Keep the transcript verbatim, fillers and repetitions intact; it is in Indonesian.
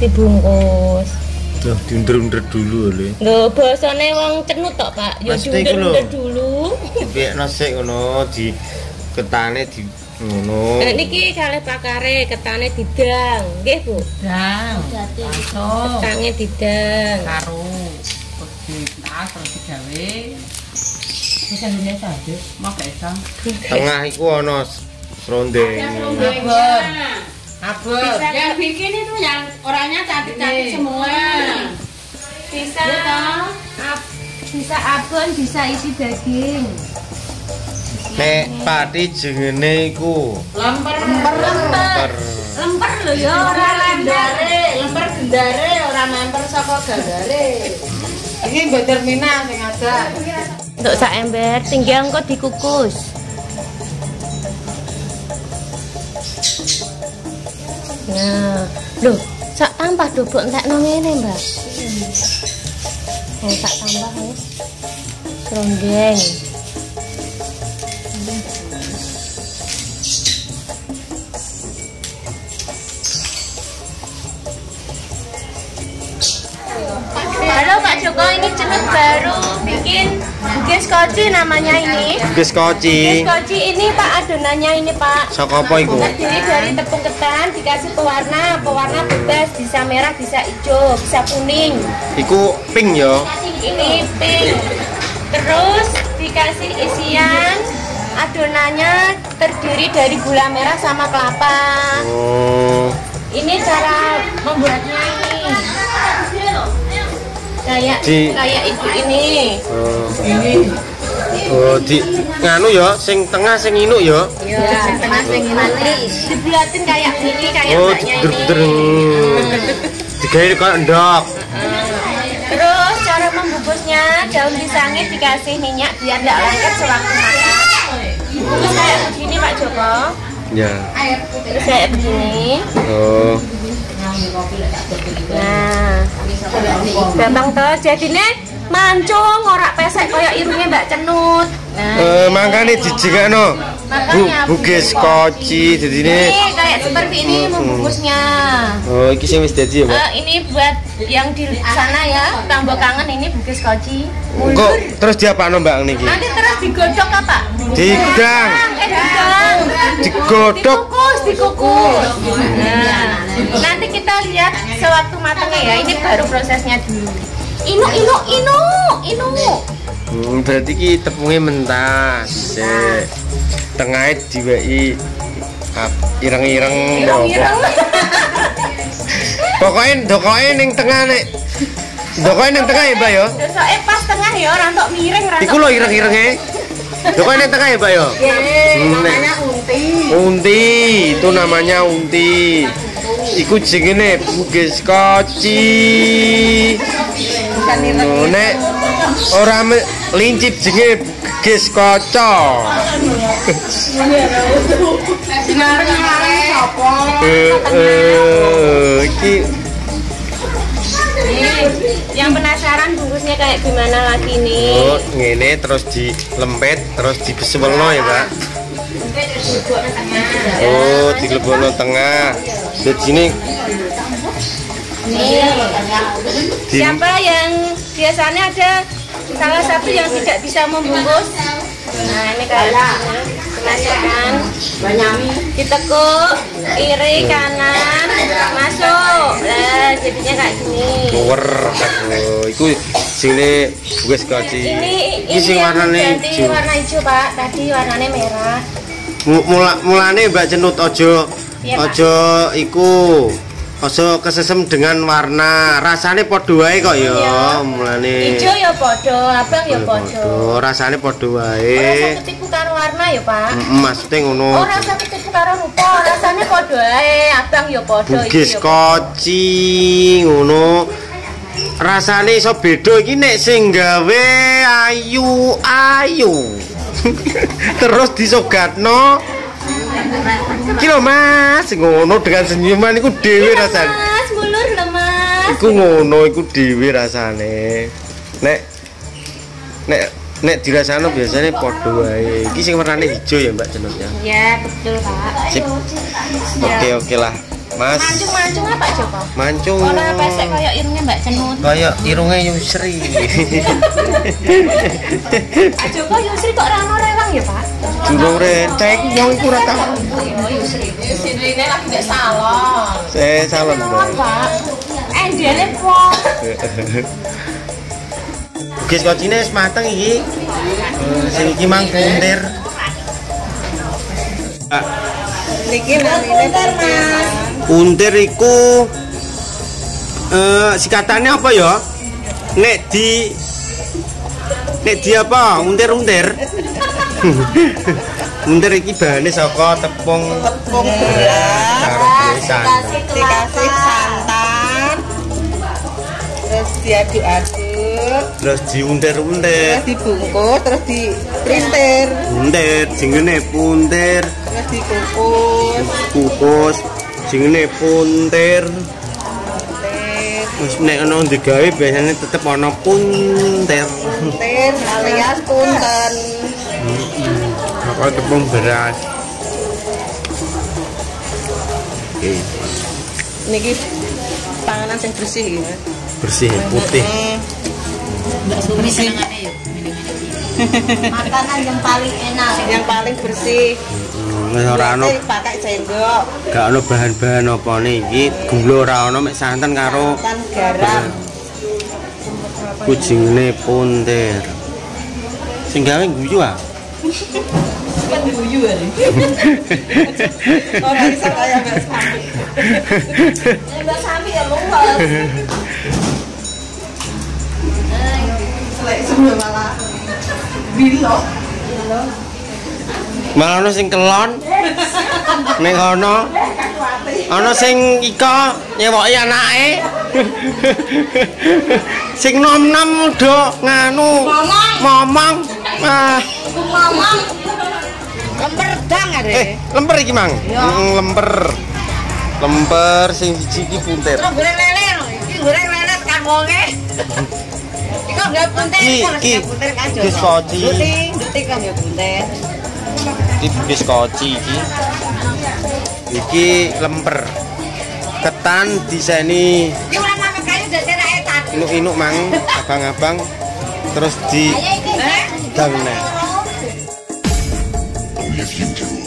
dibungkus. Duh, diundur-undur dulu lho. Lho, basane wong cenut tok, Pak. Ya diundur-undur dulu. Dipekno sik ngono, di ketane di ngono. Nah, niki kalih pakare ketane didang, nggih, Bu? Dang. Langsung. Ketane didang Karo ditas terus digawe. Bisa ngene saja, mau gak iso. Tengah iku ana serondeng. Abon. Abon. Yang bikin itu yang orangnya cantik-cantik semua. Bisa ab, bisa abon, bisa isi daging. Nek pati jenenge iku Lemper, Lemper, lemper. Lemper lho ya ora gendare, lemper gendare, orang memper saka gandare. Ini mbok terminal sing ada. Untuk sak ember, tinggal engko dikukus. Nah, loh, sak tambah dobok entekno ngene, Mbak. Oh, sak tambah wis. Serondeng. Halo Pak Joko, ini cenut baru bikin bugis koci namanya ini. bugis koci. Bugis koci ini Pak, adonannya ini Pak. Saka apa iku? Terdiri dari tepung ketan, dikasih pewarna, pewarna bebas, bisa merah, bisa hijau, bisa kuning. Iku pink ya. Ini pink. Terus dikasih isian, adonannya terdiri dari gula merah sama kelapa. Oh. Ini cara membuatnya ini. Kayak Di- kayak itu ini. Oh. Oh, di nganu ya, sing tengah sing inuk ya. Ya, tengah sing manis. Dibulatin kayak gini, kayak Oh, mbaknya der ini. digawe kayak endok. Terus cara membungkusnya, daun pisangnya dikasih minyak biar tidak lengket sewaktu makan. Terus kayak begini Pak Joko. Ya. Terus kayak begini. Oh. Nah, gampang toh. Jadinya mancung ora pesek kayak irungnya Mbak Cenut. Nah, Eh, makane dijengakno. Bu, Makanya bugis koci dadine. ini kayak seperti ini membungkusnya. Oh, iki sing wis dadi ya, Mbak. Eh, ini buat yang di sana ya, tambah kangen ini bugis koci. Kok terus diapakno Mbak niki? Nanti terus digodok apa? Didang. Eh, didang. Digodok. Dikukus, dikukus. Nah, nanti kita lihat sewaktu matangnya ya. Ini baru prosesnya dulu. Inu, inu, inu, inu. Hmm, berarti ki tepungnya mentah. Sik. Tengahnya diweki ireng-ireng Ireng-ireng. Pokoknya dokoke ning tengah nek. Dokoke ning tengah ya, Mbak ya. Soalnya pas tengah ya, rantok miring, rantok. Iku lho ireng-irenge. Dokoke ning tengah ya, Mbak ya. Hmm, Namanya unti. Unti, itu namanya unti. Iku jenenge bugis koci. Oh, nek ora me- lincip jenenge bugis koco. Sinare sapa? Eh, eh, iki Nih, yang penasaran bungkusnya kayak gimana lagi nih? oh, ngene terus dilempet terus dibesewelno ya, Mbak. Oh, dilebokno tengah. Jadi sini Nih, di siapa yang biasanya ada salah satu yang tidak bisa membungkus? Nah, ini kayak gini. Dimasukkan, ditekuk, kiri, kanan, masuk. Nah, jadinya kayak gini. Power. Oh, iku sini bugis koci. Ini Iki sing yang warnane ganti hijau. warna hijau Pak. Tadi warnanya merah. Mu- Mula mulane Mbak Cenut ojo Iya, Pak. ojo iku ojo kesesem dengan warna. Rasane padha wae kok ya, Iya. mulane. Hijau ya podo, abang ya podo. Padha, rasane padha Ora wae. usah ketipu karo warna ya Pak. Heeh, maksudnya ngono. Ora usah ketipu karo rupa, rasanya podo ae, abang ya podo. Bugis iki ya koci ngono. Rasane iso beda iki nek sing gawe ayu-ayu. Terus disogatno. Iki lho Mas, ngono dengan senyuman iku dhewe rasane. Mas, mulur lho Mas. Iku ngono iku dhewe rasane. Nek nek nek dirasano biasanya padha wae. Iki sing warnane hijau ya Mbak Cenut ya. Ya, betul Pak. Sip. Oke oke lah. Mas. Mancung-mancung apa Joko? Mancung. Ora pesek kaya irungnya Mbak Cenut. Kayak irungnya Yusri. Pak Joko Yusri kok ora ono rewang ya, Pak? Durung renceng wong iku ora tau. Oh, Yusri. Yusrine lagi nek salon. Saya salon, Mbak. Pak. Endele po. Guys, kocine wis mateng iki. Eh, Sing iki mang puntir. Ah, Niki namine Mas. puntir iku eh singkatannya apa ya? Nek di Nek di apa? Untir-untir. Untir iki bahane saka tepung Tepung beras, karo besan. dikasih santan. Terus diaduk-aduk, Terus diuntir-untir. terus dibungkus, terus diprintir, Untir jenenge puntir. terus dikukus. Kukus jenenge puntir. Puntir, Terus nek ono digawe biasanya tetep ono puntir. puntir alias punten. Apa tepung beras. Oke, Niki panganan sing bersih ya. bersih putih. Bersih. Makanan yang paling enak. Yang paling bersih. Wis ora ono Biasanya pakai sendok, gak ono bahan-bahan opone iki, gula ora ono mek santen karo santan, garam. kujingene puntir. Sing gawe guyu ah. Kan guyu hari. Ora iso kaya Mbak Sami. Mbak Sami ya luas. Lek sudah malah bilo. Malah ono sing kelon. Ning kono ono sing ika nyewoki anake. Sing nom-nom do nganu momong. Ah, Ngomong Lemper dang ada. eh lemper iki, Mang. Heeh, lemper. Lemper sing siji iki puntir. Terus goreng lele, iki goreng lele kan wonge. Iki enggak punten, Ki, iki ki. punten kan Ki skoci. Duting, duting kan ya punten. Iki bis koci iki. Iki lemper. Ketan diseni Iki ora makan kayu dadi ra etan. inuk-inuk, Mang, abang-abang. Terus di Eh? dangna. If you do